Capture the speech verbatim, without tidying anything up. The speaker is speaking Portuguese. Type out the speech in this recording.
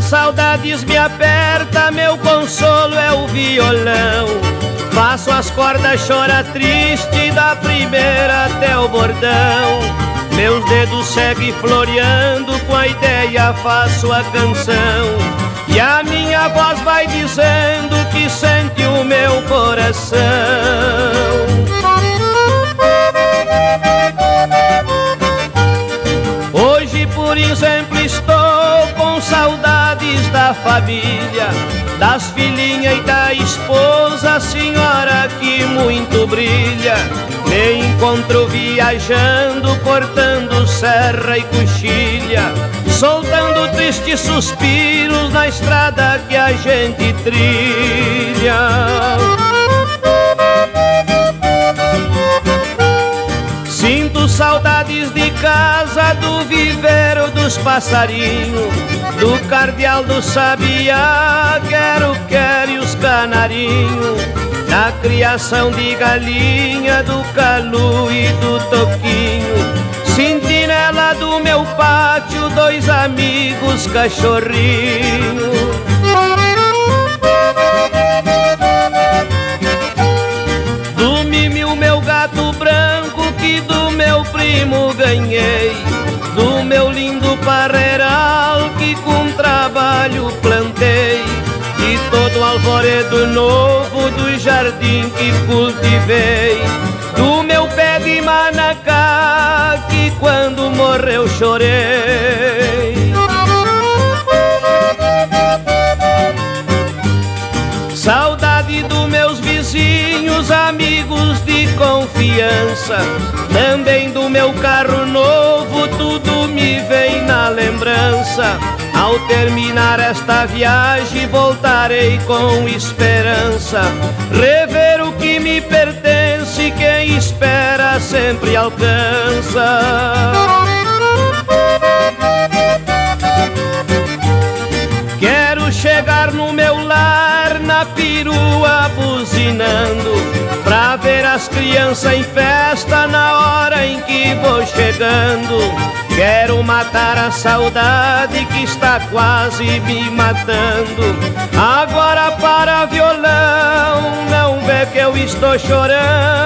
saudades me aperta, meu consolo é o violão. Faço as cordas chorar triste, da primeira até o bordão. Meus dedos seguem floreando, com a ideia faço a canção. E a minha voz vai dizendo que sente o meu coração. Hoje, por exemplo, estou com saudades da família, das filhinhas e da esposa, senhora que muito brilha. Me encontro viajando, cortando serra e coxilha, soltando tristes suspiros na estrada que a gente trilha. Sinto saudades de casa, do viveiro dos passarinhos, do cardeal do sabiá, quero, quero e os canarinhos, da criação de galinha, do calu e do toquinho. Sentinela do meu pátio, dois amigos cachorrinhos. Do Mimi, o meu gato branco, que do meu primo ganhei, do meu lindo parreiral que com trabalho plantei, e todo o alvoredo novo do jardim que cultivei, do meu pé de manacá que quando morreu chorei. Saudade dos meus vizinhos, amigos de confiança, também do meu carro novo, tudo me vem na lembrança. Ao terminar esta viagem voltarei com esperança, rever o que me pertence, quem espera sempre alcança. Quero chegar no meu lar, na perua buzinando, pra ver as crianças em festa na hora em que vou chegando. Quero matar a saudade que está quase me matando. Agora para violão, não vê que eu estou chorando.